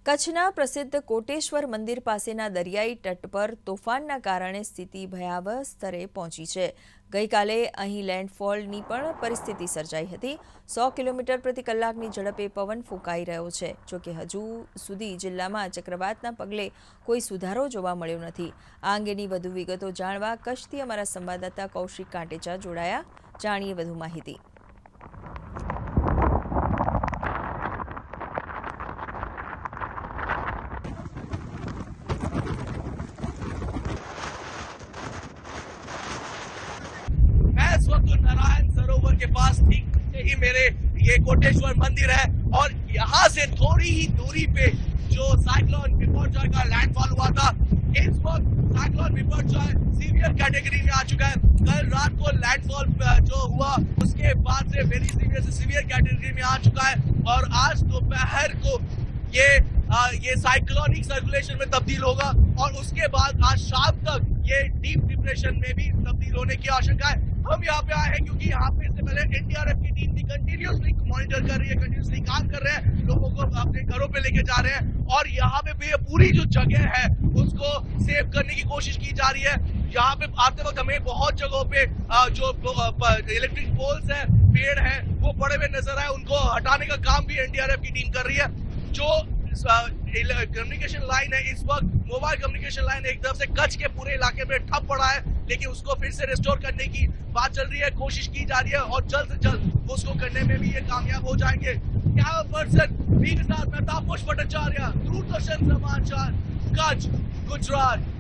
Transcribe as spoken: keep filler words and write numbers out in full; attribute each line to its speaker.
Speaker 1: કચ્છના પ્રસિદ્ધ કોટેશ્વર મંદિર પાસેના દરિયાઈ તટ પર તોફાનના કારણે સ્થિતિ ભયાવહ સ્તરે પહોંચી છે। ગઈકાલે અહીં લેન્ડફોલની પણ પરિસ્થિતિ સર્જાઈ હતી। સો કિલોમીટર પ્રતિ કલાકની ઝડપે પવન ફૂંકાઈ રહ્યો છે। જોકે હજુ સુધી જિલ્લામાં ચક્રવાતના પગલે કોઈ સુધારો જોવા મળ્યો નથી। આ અંગેની વધુ વિગતો જાણવા કચ્છથી અમારા સંવાદદાતા કૌશિક કાંટેચા જોડાયા। જાણીએ વધુ માહિતી।
Speaker 2: इस वक्त नारायण सरोवर के पास ठीक से ही मेरे ये कोटेश्वर मंदिर है और यहाँ से थोड़ी ही दूरी पे जो साइक्लोन बिपरजॉय का लैंडफॉल हुआ था, इस वक्त साइक्लोन बिपरजॉय सीवियर कैटेगरी में आ चुका है। कल रात को लैंडफॉल जो हुआ उसके बाद से वेरी सीवियर से सीवियर कैटेगरी में आ चुका है और आज दोपहर को ये आ, ये साइक्लोनिक सर्कुलेशन में तब्दील होगा और उसके बाद आज शाम तक ये डीप डिप्रेशन में भी तब्दील होने की आशंका है। हम यहाँ पे आए हैं क्योंकि यहाँ पे इससे पहले एनडीआरएफ की टीम भी कंटिन्यूसली मॉनिटर कर रही है, कंटिन्यूसली काम कर रहे हैं, लोगों को अपने घरों पे लेके जा रहे हैं और यहाँ पे भी पूरी जो जगह है उसको सेव करने की कोशिश की जा रही है। यहाँ पे आते वक्त हमें बहुत जगहों पे जो इलेक्ट्रिक पोल्स है, पेड़ है, वो पड़े हुए नजर आए, उनको हटाने का काम भी एनडीआरएफ की टीम कर रही है। जो कम्युनिकेशन लाइन है, इस वक्त मोबाइल कम्युनिकेशन लाइन एक तरफ से कच्छ के पूरे इलाके में ठप पड़ा है, लेकिन उसको फिर से रिस्टोर करने की बात चल रही है, कोशिश की जा रही है और जल्द से जल्द उसको करने में भी ये कामयाब हो जाएंगे। क्या पर्सन भी के साथ मैं तापस भट्टाचार्य, दूरदर्शन समाचार, कच्छ, गुजरात।